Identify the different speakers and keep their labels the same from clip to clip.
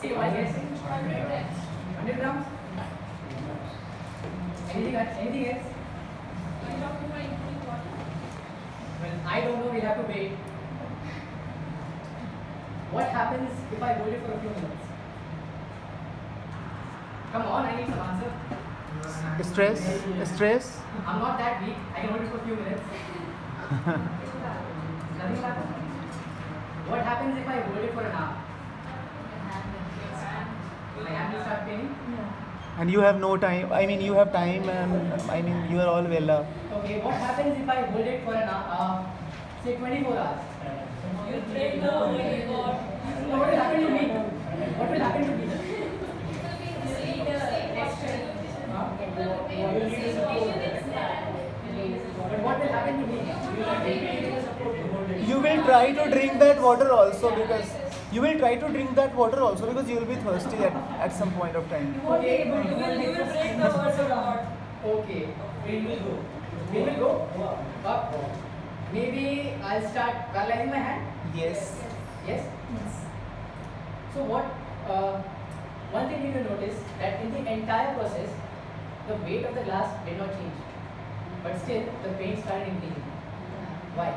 Speaker 1: Say one guess. 100 grams. Anything else? Anything else? Well, I don't know. We'll have to wait. What happens if I hold it for a few minutes? Come on, I need some answer.
Speaker 2: Stress.
Speaker 1: I'm not that weak. I can hold it for a few minutes. Nothing will happen. What happens if I hold it for an hour? My hand will start paining.
Speaker 2: And you have no time. I mean, you have time, and I mean, you are all well.
Speaker 1: Okay, what happens if I hold it for an hour, say 24 hours? What will happen to me? What will happen to me? But what will happen to me?
Speaker 2: You will try to drink that water also because you will be thirsty at some point of time.
Speaker 1: Okay.
Speaker 3: You will break the water rod.
Speaker 1: Okay. We will go. Up. Maybe I'll start paralyzing my hand.
Speaker 2: Yes.
Speaker 1: Yes? So what, one thing you will notice that in the entire process, the weight of the glass did not change. But still, the pain started increasing. Why?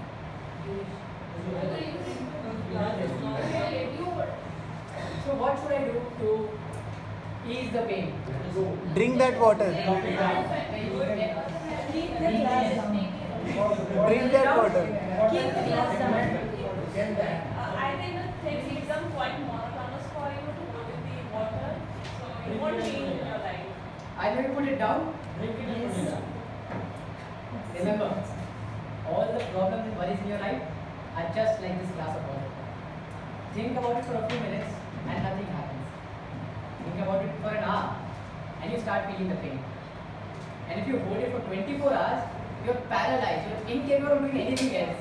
Speaker 1: So what should I do to ease the pain?
Speaker 2: Drink that water.
Speaker 3: Keep the glass down.
Speaker 2: Drink that water.
Speaker 3: Keep the glass down.
Speaker 4: I think the things become quite monotonous for you to go with the water, so it won't change in your life.
Speaker 1: I will put it down. Remember, all the problems and worries in your life are just like this glass of water. Think about it for a few minutes and nothing happens. Think about it for an hour and you start feeling the pain. And if you hold it for 24 hours, you're paralyzed, you're incapable of doing anything else.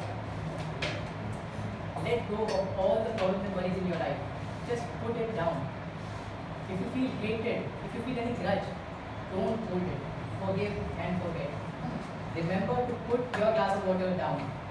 Speaker 1: Let go of all the problems and worries in your life. Just put it down. If you feel hated, if you feel any grudge, don't hold it. Forgive and forget. Remember to put your glass of water down.